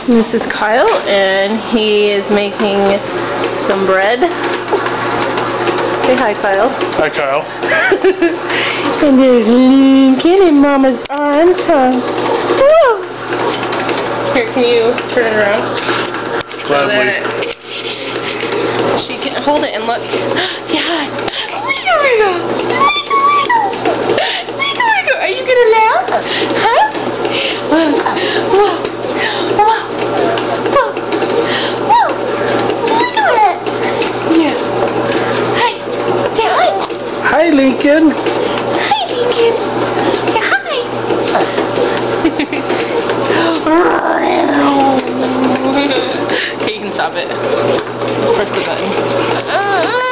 This is Kyle, and he is making some bread. Say hi, Kyle. Hi, Kyle. And there's Lincoln in Mama's arms, huh? Woo! Here, can you turn it around? So that she can hold it and look. Yeah. There we go. Are you gonna laugh? Huh? Whoa. Whoa. Whoa. Whoa. Whoa. Look at it. Yeah. Hi. Yeah, hi. Hi, Lincoln. Hi, Lincoln. Yeah, hi. Okay, you can stop it. Press the button.